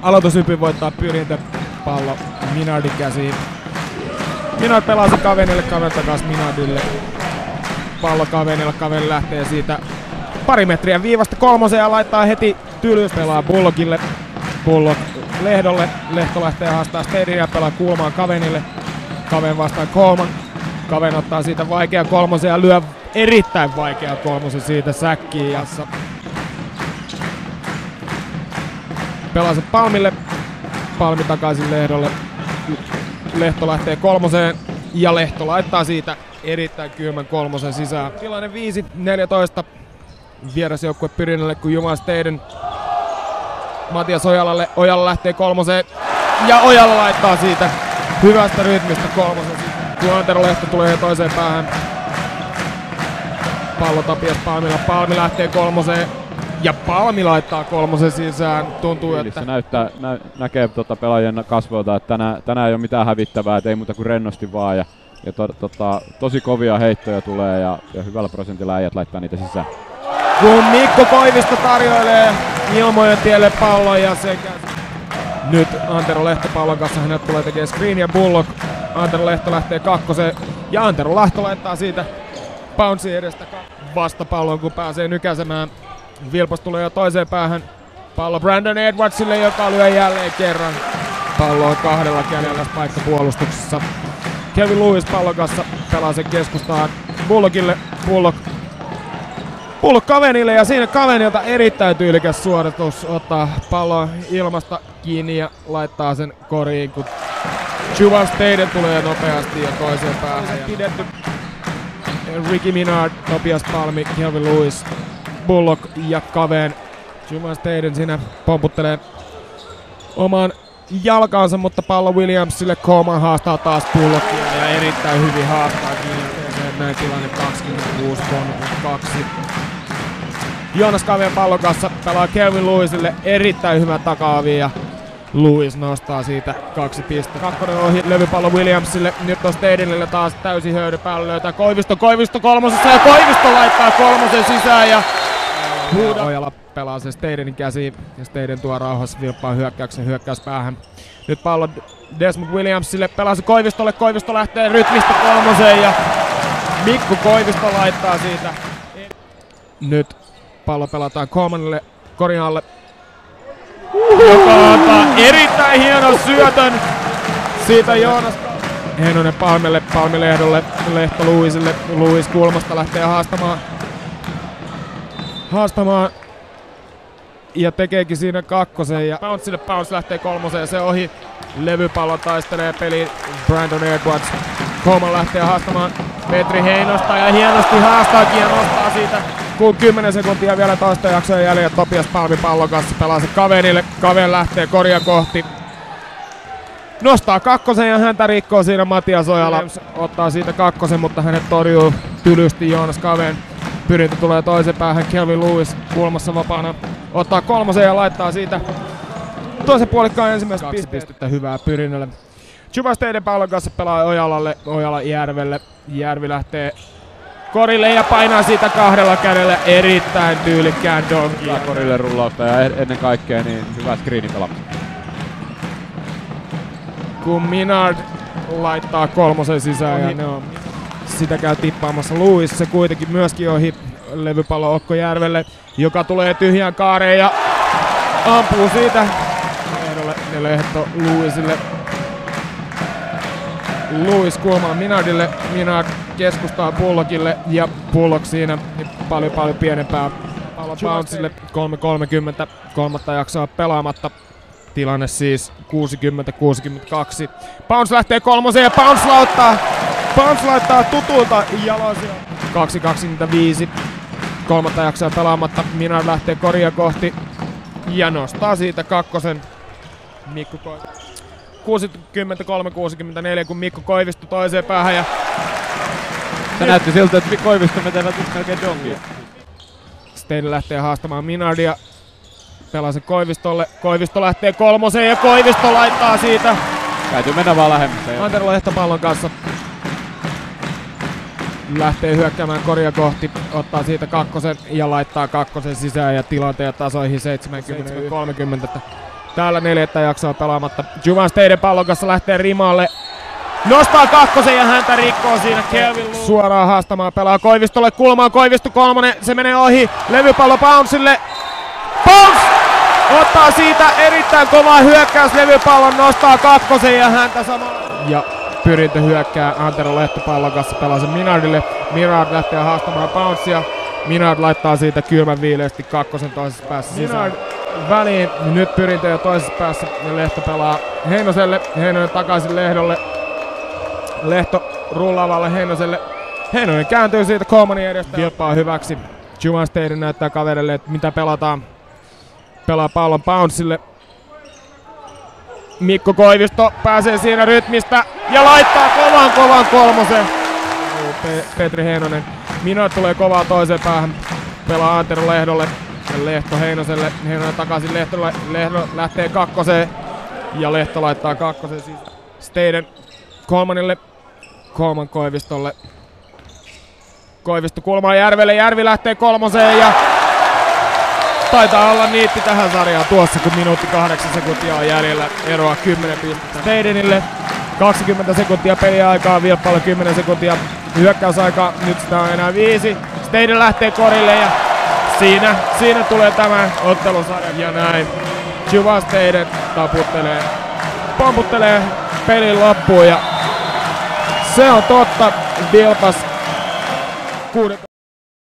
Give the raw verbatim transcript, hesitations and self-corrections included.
aloitushypyn voittaa Pyrintö, pallo Minardin käsiin. Minard pelaa se Kavenille, Kaven takas Minardille. Pallo Kavenille, Kaven lähtee siitä pari metriä viivasta kolmoseen ja laittaa heti tylys. Pelaa Bullockille, Bullock Lehdolle, Lehto lähtee haastaa Stadinia ja pelaa kulmaan Kavenille. Kaven vastaan Coleman. Kaven ottaa siitä vaikea kolmosen ja lyö erittäin vaikea kolmosen siitä säkkiin. Ja pelaa se Palmille, Palmi takaisin Lehdolle. Lehto lähtee kolmoseen ja Lehto laittaa siitä erittäin kylmän kolmosen sisään. Tilanne viisi neljätoista vierasjoukkue Pyrinnölle, kun Jumalan Steiden Matias Ojalalle. Ojala lähtee kolmoseen ja Ojala laittaa siitä hyvästä rytmistä kolmosen sisään. Kun Antero Lehto tulee toiseen päähän. Pallo Tapias Palmilla. Palmi lähtee kolmoseen ja Palmi laittaa kolmosen sisään. Tuntuu, Fiilissä että näyttää, nä, näkee tota pelaajien kasvoilta, että tänään, tänään ei ole mitään hävittävää, et ei muuta kuin rennosti vaan. Ja, ja to, tota, tosi kovia heittoja tulee ja, ja hyvällä prosentilla äijät laittaa niitä sisään. Kun Mikko Koivisto tarjoilee Ilmojen tielle pallon ja sekä nyt Antero Lehto pallon kanssa, hänet tulee tekemään screen ja Bullock. Antero Lehto lähtee kakkoseen ja Antero Lehto laittaa siitä bounce edestä vastapallon, kun pääsee nykäsemään. Vilpos tulee jo toiseen päähän. Pallo Brandon Edwardsille, joka lyö jälleen kerran. Pallo on kahdella kädellä paikka puolustuksessa. Kevin Lewis pallon kanssa pelaa sen keskustaan Bullockille. Bullock Bullock Kavenille ja siinä Kavenilta erittäin tyylikäs suoritus. Ottaa pallon ilmasta kiinni ja laittaa sen koriin, kun Juvan Steiden tulee nopeasti ja toiseen päähän. Pidetty Ricky Minard, Topias Palmi, Kelvin Lewis, Bullock ja Kaven. Juvan Steiden siinä pomputtelee oman jalkaansa, mutta pallo Williamsille. Coleman haastaa taas Bullockia ja erittäin hyvin haastaa kiinni. Näin tilanne kaksikymmentäkuusi kolmekymmentäkaksi. Joonas Kaven pallon kanssa pelaa Kelvin Lewisille erittäin hyvä takaavi ja Lewis nostaa siitä kaksi pistettä. Kakkonen ohi, levypallo Williamsille. Nyt on Steidenille taas täysin höydy. Päällä löytää Koivisto. Koivisto kolmosessa ja Koivisto laittaa kolmosen sisään ja huuda. Ojala pelaa sen Steidenin käsiin ja Steiden tuo rauhassa vilppaa hyökkäyksen hyökkäyspäähän. Nyt pallo Desmond Williamsille. Pelaa se Koivistolle. Koivisto lähtee rytmistä kolmoseen ja Mikko Koivisto laittaa siitä. Nyt pallo pelataan Colemanille korin alle. Joka antaa erittäin hienon syötön siitä Joonas Heinonen Palmelle, Palmi Lehdolle, Lehto Lewisille. Lewis kulmasta lähtee haastamaan. Haastamaan. Ja tekeekin siinä kakkosen ja Bouncelle, Bounce lähtee kolmoseen, se ohi. Levypallo taistelee peli Brandon Edwards. Coleman lähtee haastamaan Petri Heinosta ja hienosti haastaakin ja nostaa siitä. Kun kymmenen sekuntia vielä toista jaksoa jäljellä, Topias Palmi pallon kanssa pelaa se Kavenille. Kaven lähtee koria kohti. Nostaa kakkosen ja häntä rikkoo siinä Matias Ojala. Ottaa siitä kakkosen, mutta hänet torjuu tylysti Joonas Kaven. Pyrintö tulee toisen päähän, Kelvin Lewis kulmassa vapaana. Ottaa kolmosen ja laittaa siitä toisen puolikkaan ensimmäistä kaksi pistettä hyvää Pyrinnölle. Juvan Steiden pallon kanssa pelaa Ojalalle, Ojala Järvelle. Järvi lähtee korille ja painaa siitä kahdella kädellä erittäin tyylikkään donkia. Korille rullausta ja ennen kaikkea niin hyvä screenin pelaamista. Kun Minard laittaa kolmosen sisään ja ne on sitä käy tippaamassa Lewis, se kuitenkin myöskin ohi levypallo Okko Järvelle, joka tulee tyhjään kaareen ja ampuu siitä Lehdolle ja Lehto Lewisille. Lewis kulmaan Minardille, Minard keskustaa Bullockille ja Bullock siinä paljon paljon pienempää. Pallo Bouncelle kolme kolmekymmentä, kolmatta jaksoa pelaamatta. Tilanne siis kuusikymmentä kuusikymmentäkaksi. Bounce lähtee kolmoseen ja Bounce laittaa, Bounce laittaa tutulta jaloisia. kaksi kaksikymmentäviisi, kolmatta jaksoa pelaamatta. Minard lähtee koria kohti ja nostaa siitä kakkosen. Mikko Koivisto. kuusikymmentäkolme kuusikymmentäneljä, kun Mikko Koivisto toiseen päähän ja se näytti siltä, että Koivisto menevät nyt melkein donkia. Stein lähtee haastamaan Minardia. Pelaa se Koivistolle. Koivisto lähtee kolmoseen ja Koivisto laittaa siitä. Täytyy mennä vaan lähemmässä. Antero Lehto pallon kanssa. Lähtee hyökkäämään koria kohti. Ottaa siitä kakkosen ja laittaa kakkosen sisään ja tilanteen tasoihin seitsemänkymmentä kolmekymmentä. Täällä neljättä jaksoa pelaamatta. Juvan Steiden pallon kanssa lähtee rimalle. Nostaa kakkosen ja häntä rikkoo siinä Kelvin Luu. Suoraan haastamaan pelaa Koivistolle kulmaan. Koivisto kolmonen, se menee ohi. Levypallo Bouncelle. Bounce! Ottaa siitä erittäin kovaa hyökkäys levypallon, nostaa kakkosen ja häntä samalla. Ja pyrintö hyökkää Antero Lehto pallon kanssa pelaa sen Minardille. Minard lähtee haastamaan Bouncea. Minard laittaa siitä kylmän viileästi kakkosen toisessa päässä sisään. Väliin, nyt pyrintö jo toisessa päässä ja Lehto pelaa Heinoselle. Heinonen takaisin Lehdolle. Lehto rullaavalle Heinoselle. Heinonen kääntyy siitä Kolmanin edestä. Vilppaa hyväksi. Juvan Steiden näyttää kaverille, että mitä pelataan. Pelaa pallon Bouncelle. Mikko Koivisto pääsee siinä rytmistä ja laittaa kovan kovan kolmosen. Pe- Petri Heinonen. Minard tulee kovaa toiseen päähän. Pelaa Antero Lehdolle. Ja Lehto Heinoselle. Heinonen takaisin Lehtolle. Lehto lähtee kakkoseen. Ja Lehto laittaa kakkosen sisään. Steiden Kolmanille. Kolman Koivistolle. Koivisto kulmaa Järvelle. Järvi lähtee kolmoseen ja taitaa olla niitti tähän sarjaan tuossa, kun minuutti kahdeksan sekuntia on jäljellä. Eroa kymmenen pistettä Steidenille. kaksikymmentä sekuntia peliaikaa, Vilppalle kymmenen sekuntia hyökkäysaikaa. Nyt sitä on enää viisi. Steiden lähtee korille ja siinä, siinä tulee tämä ottelusarja. Ja näin Juvan Steiden taputtelee, pomputtelee pelin loppuun ja se on totta. Vilpas kuudet